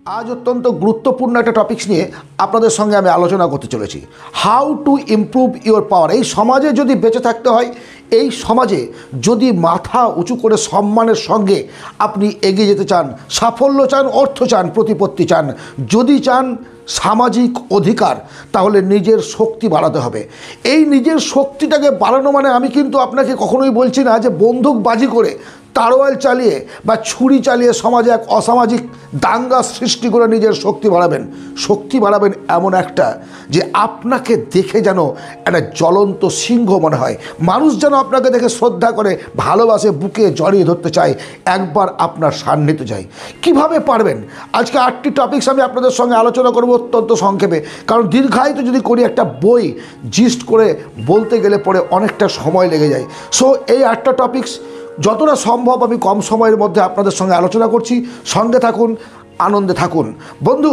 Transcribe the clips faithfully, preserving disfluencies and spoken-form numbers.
আজ অত্যন্ত গুরুত্বপূর্ণ একটা টপিকস নিয়ে আপনাদের সঙ্গে আমি আলোচনা করতে চলেছি। How to improve your power. এই সমাজে যদি বেঁচে থাকতে হয়, এই সমাজে যদি মাথা উঁচু করে সম্মানের সঙ্গে আপনি এগিয়ে যেতে চান, সাফল্য চান, অর্থ চান, প্রতিপত্তি চান, যদি চান সামাজিক অধিকার, তাহলে নিজের শক্তি বাড়াতে হবে। এই নিজের শক্তিটাকে বাড়ানো মানে আমি কিন্তু আপনাকে কখনোই বলছি না যে বন্দুকবাজি করে, তারোয়াল চালিয়ে বা ছুরি চালিয়ে সমাজে এক অসামাজিক দাঙ্গা সৃষ্টি করে নিজের শক্তি বাড়াবেন। শক্তি বাড়াবেন এমন একটা যে আপনাকে দেখে যেন একটা জ্বলন্ত সিংহ মনে হয়, মানুষ যেন আপনাকে দেখে শ্রদ্ধা করে, ভালোবাসে, বুকে জড়িয়ে ধরতে চায়, একবার আপনার সান্নিধ্যে যায়। কিভাবে পারবেন? আজকে আটটি টপিকস আমি আপনাদের সঙ্গে আলোচনা করব অত্যন্ত সংক্ষেপে, কারণ দীর্ঘায়িত যদি করি একটা বই জিস্ট করে বলতে গেলে পরে অনেকটা সময় লেগে যায়। সো এই আটটা টপিকস যতটা সম্ভব আমি কম সময়ের মধ্যে আপনাদের সঙ্গে আলোচনা করছি। সঙ্গে থাকুন, আনন্দে থাকুন। বন্ধু,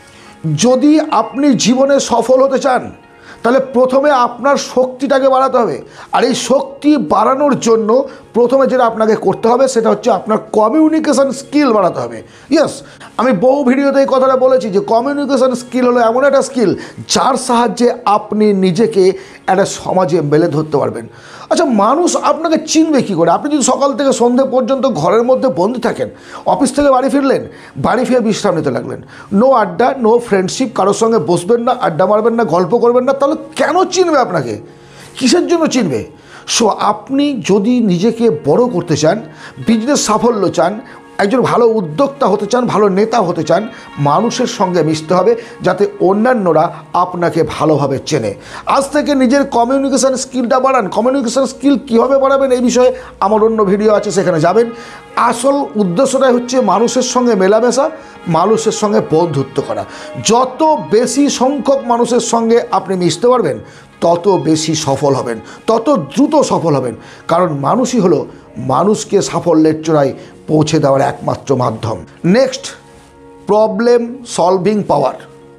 যদি আপনি জীবনে সফল হতে চান, তাহলে প্রথমে আপনার শক্তিটাকে বাড়াতে হবে। আর এই শক্তি বাড়ানোর জন্য প্রথমে যেটা আপনাকে করতে হবে সেটা হচ্ছে আপনার কমিউনিকেশান স্কিল বাড়াতে হবে। ইয়েস, আমি বহু ভিডিওতে এই কথাটা বলেছি যে কমিউনিকেশান স্কিল হলো এমন একটা স্কিল যার সাহায্যে আপনি নিজেকে একটা সমাজে মেলে ধরতে পারবেন। আচ্ছা, মানুষ আপনাকে চিনবে কী করে? আপনি যদি সকাল থেকে সন্ধ্যে পর্যন্ত ঘরের মধ্যে বন্দি থাকেন, অফিস থেকে বাড়ি ফিরলেন, বাড়ি ফিরে বিশ্রাম নিতে লাগলেন, নো আড্ডা, নো ফ্রেন্ডশিপ, কারোর সঙ্গে বসবেন না, আড্ডা মারবেন না, গল্প করবেন না, তাহলে কেন চিনবে আপনাকে? কিসের জন্য চিনবে? সো আপনি যদি নিজেকে বড় করতে চান, বিজনেস সাফল্য চান, একজন ভালো উদ্যোক্তা হতে চান, ভালো নেতা হতে চান, মানুষের সঙ্গে মিশতে হবে যাতে অন্যান্যরা আপনাকে ভালোভাবে চেনে। আজ থেকে নিজের কমিউনিকেশান স্কিলটা বাড়ান। কমিউনিকেশান স্কিল কীভাবে বাড়াবেন এই বিষয়ে আমার অন্য ভিডিও আছে, সেখানে যাবেন। আসল উদ্দেশ্যটাই হচ্ছে মানুষের সঙ্গে মেলামেশা, মানুষের সঙ্গে বন্ধুত্ব করা। যত বেশি সংখ্যক মানুষের সঙ্গে আপনি মিশতে পারবেন, তত বেশি সফল হবেন, তত দ্রুত সফল হবেন। কারণ মানুষই হলো মানুষকে সাফল্যের চূড়ায় পৌঁছে দেওয়ার একমাত্র মাধ্যম। Next, problem solving power.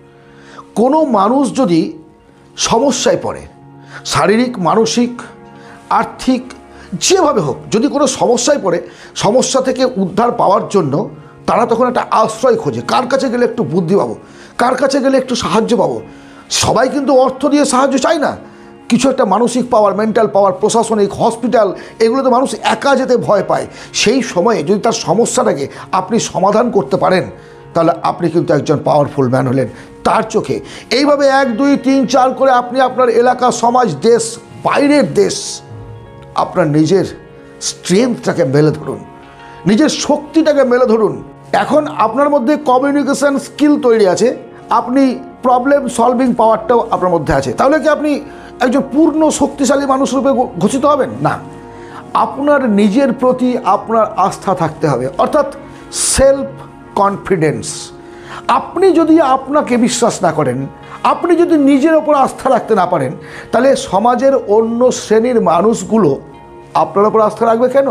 কোনো মানুষ যদি সমস্যায় পড়ে, শারীরিক, মানসিক, আর্থিক, যেভাবে হোক, যদি কোনো সমস্যায় পড়ে, সমস্যা থেকে উদ্ধার পাওয়ার জন্য তারা তখন একটা আশ্রয় খোঁজে। কার কাছে গেলে একটু বুদ্ধি পাবো, কার কাছে গেলে একটু সাহায্য পাবো। সবাই কিন্তু অর্থ দিয়ে সাহায্য চায় না, কিছু একটা মানসিক পাওয়ার, মেন্টাল পাওয়ার, প্রশাসনিক, হসপিটাল, এগুলোতে মানুষ একা যেতে ভয় পায়। সেই সময়ে যদি তার সমস্যাটাকে আপনি সমাধান করতে পারেন, তাহলে আপনি কিন্তু একজন পাওয়ারফুল ম্যান হলেন তার চোখে। এইভাবে এক, দুই, তিন, চার করে আপনি আপনার এলাকা, সমাজ, দেশ, বাইরের দেশ, আপনার নিজের স্ট্রেংথটাকে মেলে ধরুন, নিজের শক্তিটাকে মেলে ধরুন। এখন আপনার মধ্যে কমিউনিকেশান স্কিল তৈরি আছে, আপনি প্রবলেম সলভিং পাওয়ারটাও আপনার মধ্যে আছে, তাহলে কি আপনি একজন পূর্ণ শক্তিশালী মানুষ রূপে ঘোষিত হবেন? না, আপনার নিজের প্রতি আপনার আস্থা থাকতে হবে, অর্থাৎ সেলফ কনফিডেন্স। আপনি যদি আপনাকে বিশ্বাস না করেন, আপনি যদি নিজের ওপর আস্থা রাখতে না পারেন, তাহলে সমাজের অন্য শ্রেণীর মানুষগুলো আপনার ওপর আস্থা রাখবে কেন?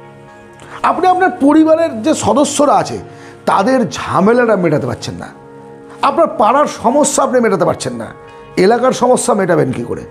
আপনি আপনার পরিবারের যে সদস্যরা আছে তাদের ঝামেলাটা মেটাতে পারছেন না, আপনার পাড়ার সমস্যা আপনি মেটাতে পারছেন না, এলাকার সমস্যা মেটাবেন কী করে?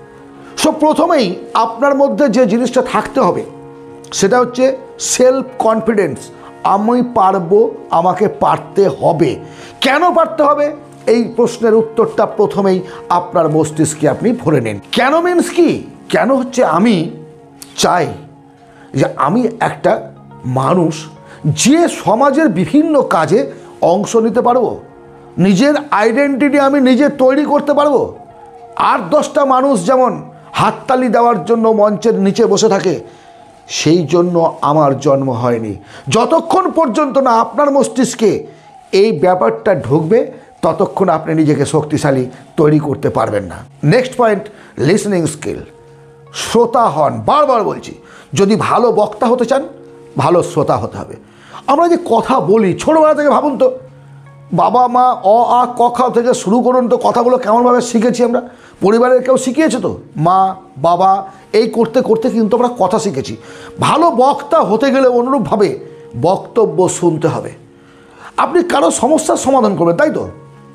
সো প্রথমেই আপনার মধ্যে যে জিনিসটা থাকতে হবে সেটা হচ্ছে সেলফ কনফিডেন্স। আমি পারবো, আমাকে পারতে হবে। কেন পারতে হবে? এই প্রশ্নের উত্তরটা প্রথমেই আপনার মস্তিষ্কে আপনি ভরে নিন। কেন মিন্স কি? কেন হচ্ছে আমি চাই যে আমি একটা মানুষ যে সমাজের বিভিন্ন কাজে অংশ নিতে পারবো, নিজের আইডেন্টিটি আমি নিজে তৈরি করতে পারবো। আর দশটা মানুষ যেমন হাততালি দেওয়ার জন্য মঞ্চের নিচে বসে থাকে, সেই জন্য আমার জন্ম হয়নি। যতক্ষণ পর্যন্ত না আপনার মস্তিষ্কে এই ব্যাপারটা ঢুকবে, ততক্ষণ আপনি নিজেকে শক্তিশালী তৈরি করতে পারবেন না। Next point, listening skill. শ্রোতা হন। বারবার বলছি, যদি ভালো বক্তা হতে চান, ভালো শ্রোতা হতে হবে। আমরা যে কথা বলি, ছোটোবেলা থেকে ভাবুন তো, বাবা মা অ আ ক খ থেকে শুরু করুন তো, কথাগুলো কেমনভাবে শিখেছি আমরা? পরিবারের কেউ শিখিয়েছে তো? মা, বাবা, এই করতে করতে কিন্তু আমরা কথা শিখেছি। ভালো বক্তা হতে গেলে অনুরূপভাবে বক্তব্য শুনতে হবে। আপনি কারো সমস্যার সমাধান করবেন, তাই তো?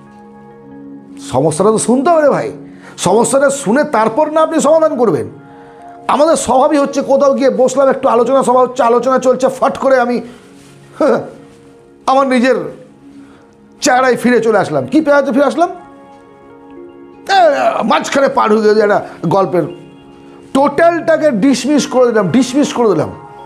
সমস্যাটা তো শুনতে হবে ভাই। সমস্যাটা শুনে তারপর না আপনি সমাধান করবেন। আমাদের স্বভাবই হচ্ছে কোথাও গিয়ে বসলাম, একটু আলোচনা সভা হচ্ছে, আলোচনা চলছে, ফট করে আমি আমার নিজের চেহারায় ফিরে চলে আসলাম। কি পেঁয়াজে ফিরে আসলাম? মাঝখানে পার হয়ে গেছে একটা গল্পের, টোটালটাকে ডিসমিস করে দিলাম ডিসমিস করে দিলাম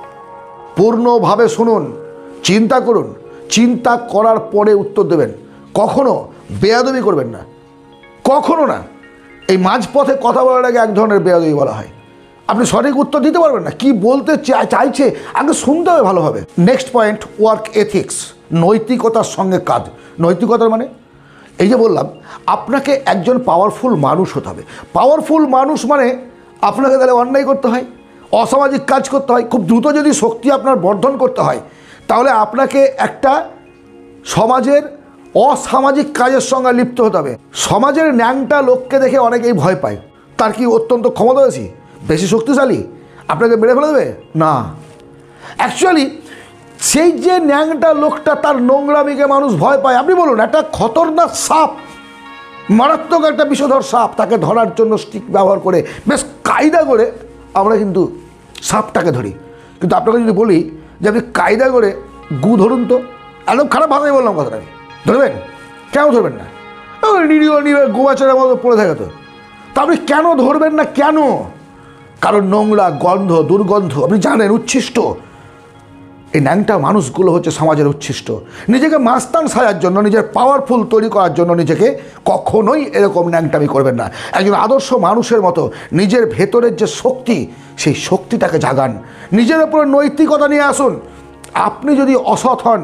পূর্ণভাবে শুনুন, চিন্তা করুন, চিন্তা করার পরে উত্তর দেবেন। কখনো বেয়াদবি করবেন না, কখনো না। এই মাঝপথে কথা বলার আগে এক ধরনের বেয়াদবি বলা হয়। আপনি সঠিক উত্তর দিতে পারবেন না, কি বলতে চাইছে আগে শুনতে হবে ভালোভাবে। নেক্সট পয়েন্ট, ওয়ার্ক এথিক্স, নৈতিকতার সঙ্গে কাজ। নৈতিকতার মানে এই যে বললাম, আপনাকে একজন পাওয়ারফুল মানুষ হতে হবে। পাওয়ারফুল মানুষ মানে আপনাকে তাহলে অন্যায় করতে হয়, অসামাজিক কাজ করতে হয়, খুব দ্রুত যদি শক্তি আপনার বর্ধন করতে হয় তাহলে আপনাকে একটা সমাজের অসামাজিক কাজের সঙ্গে লিপ্ত হতে হবে। সমাজের ন্যাংটা লোককে দেখে অনেকেই ভয় পায়। তার কি অত্যন্ত ক্ষমতা বেশি, বেশি শক্তিশালী, আপনাকে মেরে ফেলে দেবে? না, অ্যাকচুয়ালি সেই যে ন্যাংটা লোকটা, তার নোংরামিকে মানুষ ভয় পায়। আপনি বলুন, একটা খতরনাক সাপ, মারাত্মক একটা বিষধর সাপ, তাকে ধরার জন্য স্টিক ব্যবহার করে বেশ কায়দা করে আমরা কিন্তু সাপটাকে ধরি। কিন্তু আপনাকে যদি বলি যে আপনি কায়দা করে গু ধরুন, তো একদম খারাপ ভাবেই বললাম কথাটা, আমি ধরবেন? কেন ধরবেন না? নিরীহ নিরীহ গোবাচারের মতো পড়ে থাকে তো। তা আপনি কেন ধরবেন না? কেন? কারণ নোংরা, গন্ধ, দুর্গন্ধ, আপনি জানেন, উচ্ছিষ্ট। এই ন্যাংটা মানুষগুলো হচ্ছে সমাজের উচ্ছিষ্ট। নিজেকে মাস্তান সাজার জন্য, নিজের পাওয়ারফুল তৈরি করার জন্য নিজেকে কখনোই এরকম ন্যাংটামি করবেন না। একজন আদর্শ মানুষের মতো নিজের ভেতরের যে শক্তি, সেই শক্তিটাকে জাগান, নিজের উপরে নৈতিকতা নিয়ে আসুন। আপনি যদি অসৎ হন,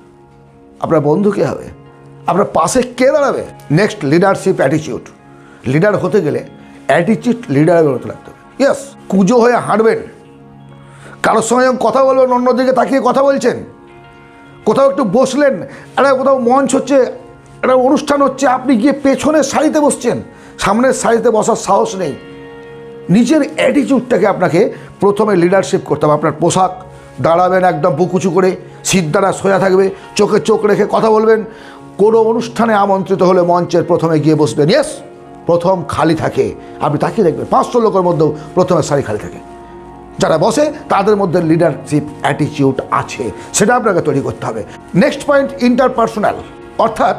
আপনার বন্ধু কে হবে? আপনার পাশে কে দাঁড়াবে? Next, leadership attitude. লিডার হতে গেলে অ্যাটিটিউড লিডারের হতে লাগতে হবে। ইয়েস, কুজো হয়ে হাঁটবেন, কারোর সঙ্গে যখন কথা বলবেন অন্যদিকে তাকিয়ে কথা বলছেন, কোথাও একটু বসলেন, একটা কোথাও মঞ্চ হচ্ছে, একটা অনুষ্ঠান হচ্ছে, আপনি গিয়ে পেছনের সারিতে বসছেন, সামনের সারিতে বসার সাহস নেই। নিজের অ্যাটিটিউডটাকে আপনাকে প্রথমে লিডারশিপ করতে হবে। আপনার পোশাক, দাঁড়াবেন একদম বুকুচু করে, সিদ্ধারা সোয়া থাকবে, চোখে চোখ রেখে কথা বলবেন। কোনো অনুষ্ঠানে আমন্ত্রিত হলে মঞ্চের প্রথমে গিয়ে বসবেন। ইয়েস, প্রথম খালি থাকে, আপনি তাকিয়ে দেখবেন পাঁচশো লোকের মধ্যেও প্রথমে সারি খালি থাকে। যারা বসে তাদের মধ্যে লিডারশিপ অ্যাটিটিউড আছে, সেটা আপনাকে তৈরি করতে হবে। নেক্সট পয়েন্ট, ইন্টারপার্সোনাল, অর্থাৎ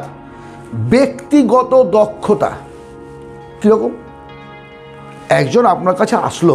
ব্যক্তিগত দক্ষতা। কীরকম? একজন আপনার কাছে আসলো,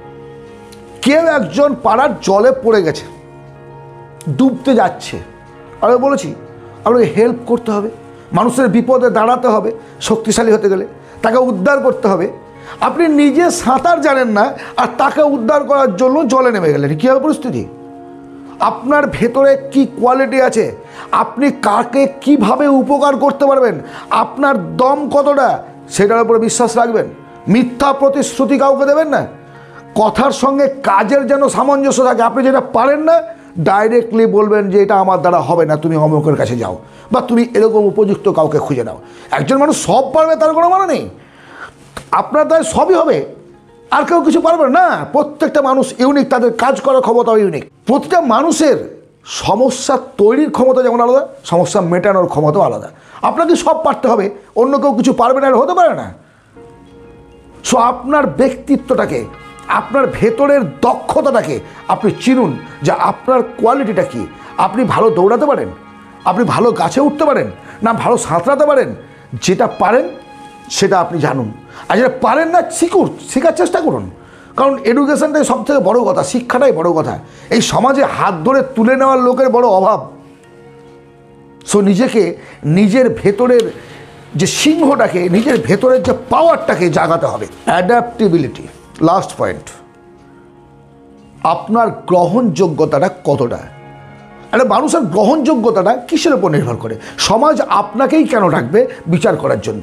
কেউ একজন পাড়ার জলে পড়ে গেছে, ডুবতে যাচ্ছে, আমি বলেছি আপনাকে হেল্প করতে হবে, মানুষের বিপদে দাঁড়াতে হবে, শক্তিশালী হতে গেলে তাকে উদ্ধার করতে হবে। আপনি নিজে সাঁতার জানেন না আর তাকে উদ্ধার করার জন্য জলে নেমে গেলেন, কী হবে পরিস্থিতি? আপনার ভেতরে কি কোয়ালিটি আছে, আপনি কাকে কিভাবে উপকার করতে পারবেন, আপনার দম কতটা, সেটার উপরে বিশ্বাস রাখবেন। মিথ্যা প্রতিশ্রুতি কাউকে দেবেন না। কথার সঙ্গে কাজের যেন সামঞ্জস্য থাকে। আপনি যেটা পারেন না ডাইরেক্টলি বলবেন যে এটা আমার দ্বারা হবে না, তুমি অমুকের কাছে যাও, বা তুমি এরকম উপযুক্ত কাউকে খুঁজে নাও। একজন মানুষ সব পারবে তার কোনো মানে নেই। আপনার দ্বারা সবই হবে আর কেউ কিছু পারবে না। প্রত্যেকটা মানুষ ইউনিক, তাদের কাজ করার ক্ষমতাও ইউনিক। প্রতিটা মানুষের সমস্যা তৈরির ক্ষমতা যেমন আলাদা, সমস্যা মেটানোর ক্ষমতাও আলাদা। আপনাকে সব পারতে হবে, অন্য কেউ কিছু পারবে না, হতে পারে না। সো আপনার ব্যক্তিত্বটাকে, আপনার ভেতরের দক্ষতাটাকে আপনি চিনুন, যে আপনার কোয়ালিটিটা কি। আপনি ভালো দৌড়াতে পারেন, আপনি ভালো গাছে উঠতে পারেন, না ভালো সাঁতরাতে পারেন। যেটা পারেন সেটা আপনি জানুন, আর যেটা পারেন না শিখুন, শেখার চেষ্টা করুন। কারণ এডুকেশনটাই সব থেকে বড়ো কথা, শিক্ষাটাই বড়ো কথা। এই সমাজে হাত ধরে তুলে নেওয়ার লোকের বড় অভাব। সো নিজেকে, নিজের ভেতরের যে সিংহটাকে, নিজের ভেতরের যে পাওয়ারটাকে জাগাতে হবে। Adaptability, last point. আপনার গ্রহণযোগ্যতাটা কতটা? একটা মানুষের গ্রহণযোগ্যতাটা কিসের উপর নির্ভর করে? সমাজ আপনাকেই কেন রাখবে বিচার করার জন্য?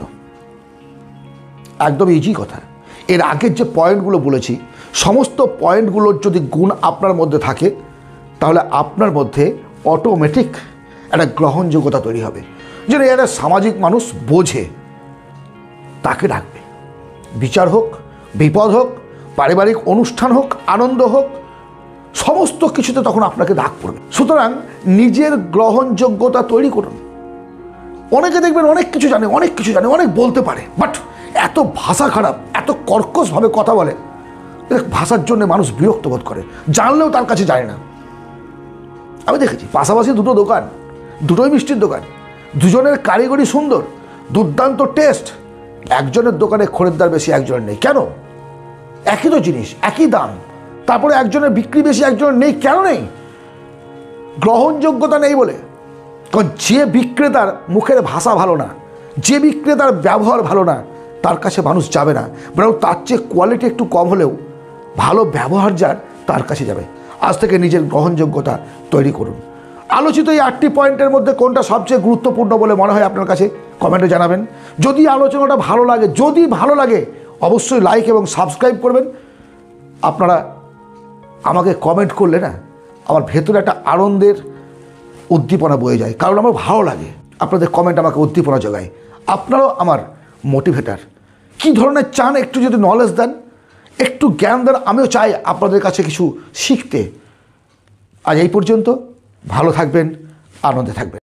একদম ইজি কথা। এর আগের যে পয়েন্টগুলো বলেছি, সমস্ত পয়েন্টগুলোর যদি গুণ আপনার মধ্যে থাকে তাহলে আপনার মধ্যে অটোমেটিক একটা গ্রহণযোগ্যতা তৈরি হবে। যেন একটা সামাজিক মানুষ বোঝে, তাকে ডাকবে। বিচার হোক, বিপদ হোক, পারিবারিক অনুষ্ঠান হোক, আনন্দ হোক, সমস্ত কিছুতে তখন আপনাকে ডাক পড়বে। সুতরাং নিজের গ্রহণযোগ্যতা তৈরি করুন। অনেকে দেখবেন অনেক কিছু জানে, অনেক কিছু জানে, অনেক বলতে পারে, বাট এত ভাষা খারাপ, এত কর্কশভাবে কথা বলে, ভাষার জন্য মানুষ বিরক্ত বোধ করে, জানলেও তার কাছে যায় না। আমি দেখেছি পাশাপাশি দুটো দোকান, দুটোই মিষ্টির দোকান, দুজনের কারিগরি সুন্দর, দুর্দান্ত টেস্ট, একজনের দোকানে খরিদ্দার বেশি, একজনের নেই। কেন? একই তো জিনিস, একই দাম, তারপরে একজনের বিক্রি বেশি, একজনের নেই। কেন নেই? গ্রহণযোগ্যতা নেই বলে। কারণ যে বিক্রেতার মুখের ভাষা ভালো না, যে বিক্রেতার ব্যবহার ভালো না, তার কাছে মানুষ যাবে না, বরং তার চেয়ে কোয়ালিটি একটু কম হলেও ভালো ব্যবহার যার, তার কাছে যাবে। আজ থেকে নিজের গ্রহণযোগ্যতা তৈরি করুন। আলোচিত এই আটটি পয়েন্টের মধ্যে কোনটা সবচেয়ে গুরুত্বপূর্ণ বলে মনে হয় আপনার কাছে কমেন্টে জানাবেন। যদি আলোচনাটা ভালো লাগে, যদি ভালো লাগে অবশ্যই লাইক এবং সাবস্ক্রাইব করবেন। আপনারা আমাকে কমেন্ট করলে না আমার ভেতরে একটা আনন্দের উদ্দীপনা বয়ে যায়, কারণ আমার ভালো লাগে আপনাদের কমেন্ট আমাকে উদ্দীপনা যোগায়। আপনারাও আমার মোটিভেটার। কী ধরনের চান একটু যদি নলেজ দেন, একটু জ্ঞান দেন, আমিও চাই আপনাদের কাছে কিছু শিখতে। আজ এই পর্যন্ত, ভালো থাকবেন, আনন্দে থাকবেন।